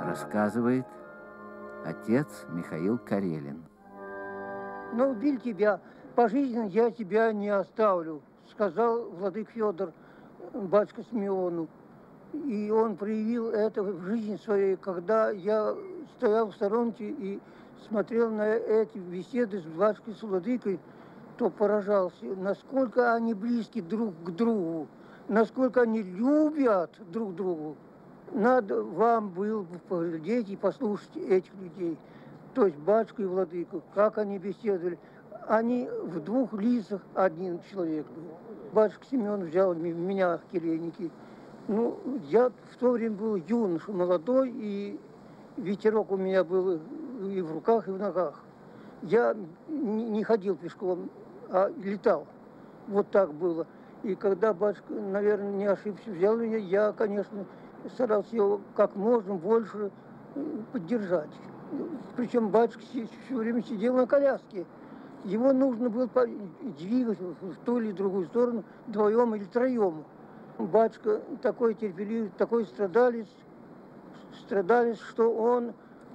Рассказывает отец Михаил Карелин. Но убили тебя, пожизненно я тебя не оставлю, сказал владык Федор батюшка Симеону. И он проявил это в жизни своей, когда я стоял в сторонке и смотрел на эти беседы с батюшкой, с владыкой, то поражался, насколько они близки друг к другу, насколько они любят друг другу. Надо вам было бы поглядеть и послушать этих людей, то есть батюшку и владыку, как они беседовали. Они в двух лицах один человек. Батюшка Семен взял меня в келейники. Ну, я в то время был юноша, молодой, и ветерок у меня был и в руках, и в ногах. Я не ходил пешком, а летал. Вот так было. И когда батюшка, наверное, не ошибся, взял меня, я, конечно, старался его как можно больше поддержать. Причем батюшка все время сидел на коляске. Его нужно было двигать в ту или другую сторону вдвоем или троем. Батюшка такой терпеливый, такой страдалец, что он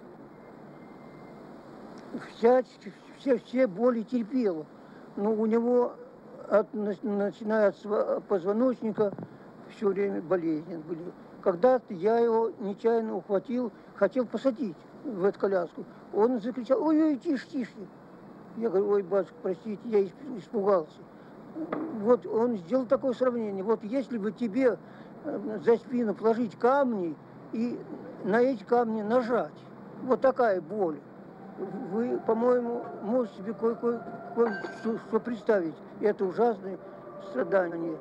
все боли терпел. Но у него, начиная от позвоночника, все время болезни были. Когда-то я его нечаянно ухватил, хотел посадить в эту коляску. Он закричал: ой, тише, тише. Я говорю: ой, батюшка, простите, я испугался. Вот он сделал такое сравнение. Вот если бы тебе за спину положить камни и на эти камни нажать, вот такая боль. Вы, по-моему, можете себе кое-что представить. Это ужасное страдание.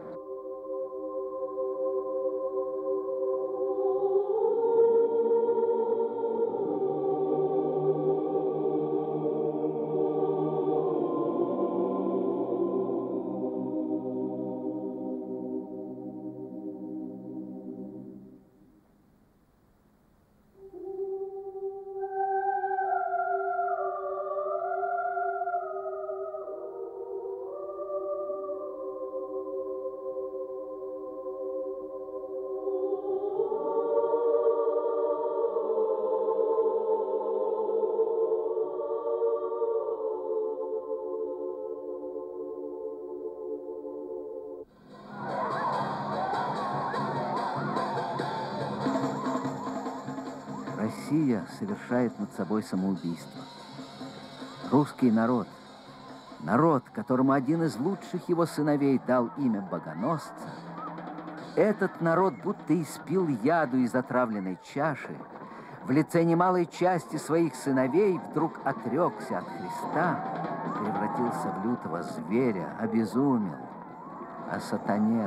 Россия совершает над собой самоубийство. Русский народ, которому один из лучших его сыновей дал имя богоносца, этот народ будто испил яду из отравленной чаши, в лице немалой части своих сыновей вдруг отрекся от Христа, превратился в лютого зверя, обезумел, осатанел.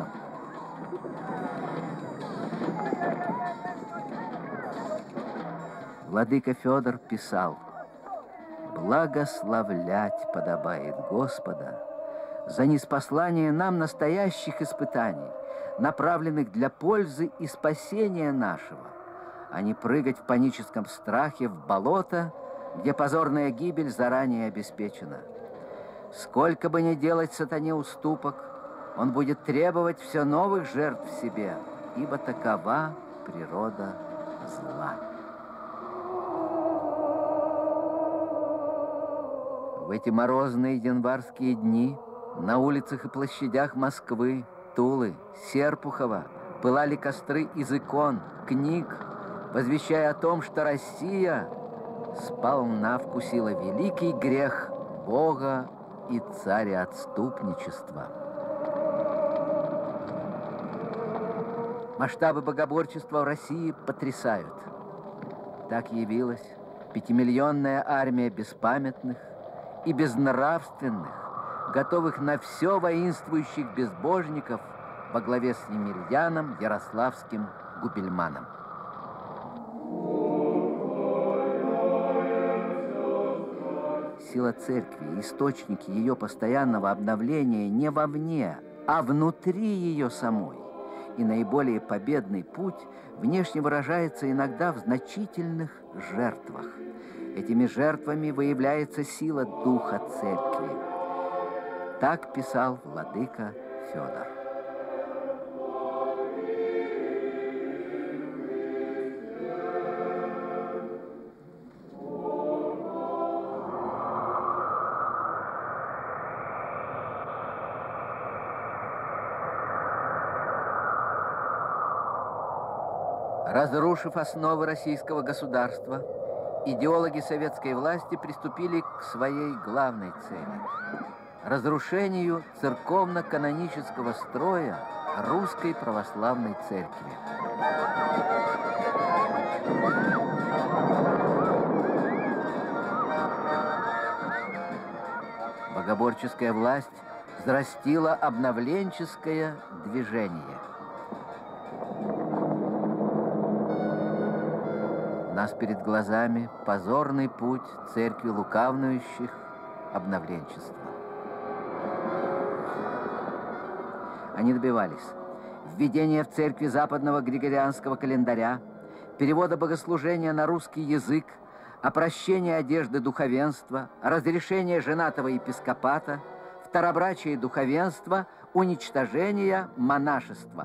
Владыка Федор писал: «Благословлять подобает Господа за ниспослание нам настоящих испытаний, направленных для пользы и спасения нашего, а не прыгать в паническом страхе в болото, где позорная гибель заранее обеспечена. Сколько бы ни делать сатане уступок, он будет требовать все новых жертв в себе, ибо такова природа зла». В эти морозные январские дни на улицах и площадях Москвы, Тулы, Серпухова пылали костры из икон, книг, возвещая о том, что Россия сполна вкусила великий грех Бога и царя-отступничества. Масштабы богоборчества в России потрясают. Так явилась 5-миллионная армия беспамятных и безнравственных, готовых на все воинствующих безбожников во главе с Емельяном Ярославским Губельманом. Сила церкви, источники ее постоянного обновления не вовне, а внутри ее самой. И наиболее победный путь внешне выражается иногда в значительных жертвах. Этими жертвами выявляется сила духа церкви. Так писал владыка Федор. Разрушив основы российского государства, идеологи советской власти приступили к своей главной цели – разрушению церковно-канонического строя Русской Православной Церкви. Богоборческая власть взрастила обновленческое движение. У нас перед глазами позорный путь церкви лукавнующих обновленчества. Они добивались введения в церкви западного григорианского календаря, перевода богослужения на русский язык, опрощения одежды духовенства, разрешения женатого епископата, второбрачия духовенства, уничтожения монашества.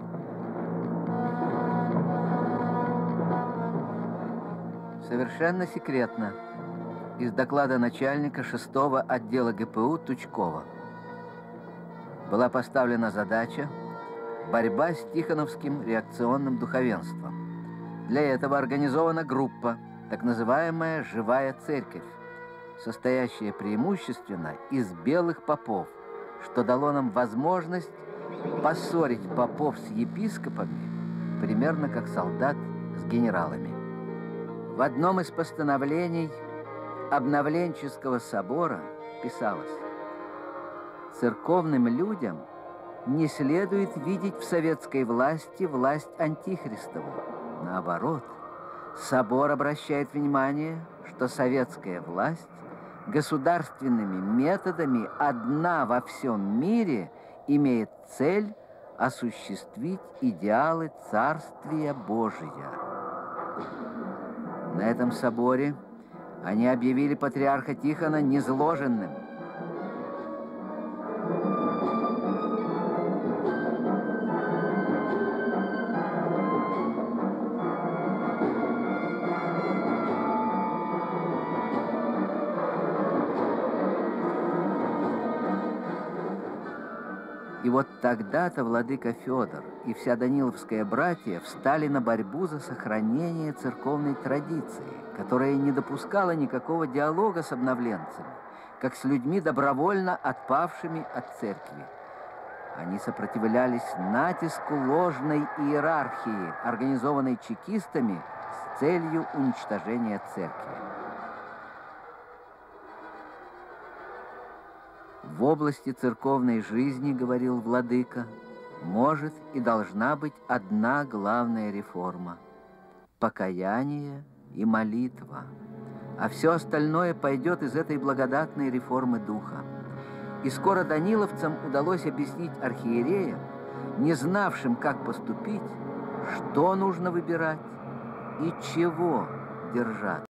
Совершенно секретно из доклада начальника 6-го отдела ГПУ Тучкова была поставлена задача борьба с тихоновским реакционным духовенством. Для этого организована группа, так называемая «Живая церковь», состоящая преимущественно из белых попов, что дало нам возможность поссорить попов с епископами, примерно как солдат с генералами. В одном из постановлений обновленческого собора писалось: церковным людям не следует видеть в советской власти власть антихристову. Наоборот, собор обращает внимание, что советская власть государственными методами одна во всем мире имеет цель осуществить идеалы Царствия Божия. На этом соборе они объявили патриарха Тихона низложенным. И вот тогда-то владыка Федор и вся Даниловская братья встали на борьбу за сохранение церковной традиции, которая не допускала никакого диалога с обновленцами, как с людьми, добровольно отпавшими от церкви. Они сопротивлялись натиску ложной иерархии, организованной чекистами с целью уничтожения церкви. В области церковной жизни, говорил владыка, может и должна быть одна главная реформа – покаяние и молитва, а все остальное пойдет из этой благодатной реформы духа. И скоро даниловцам удалось объяснить архиереям, не знавшим, как поступить, что нужно выбирать и чего держать.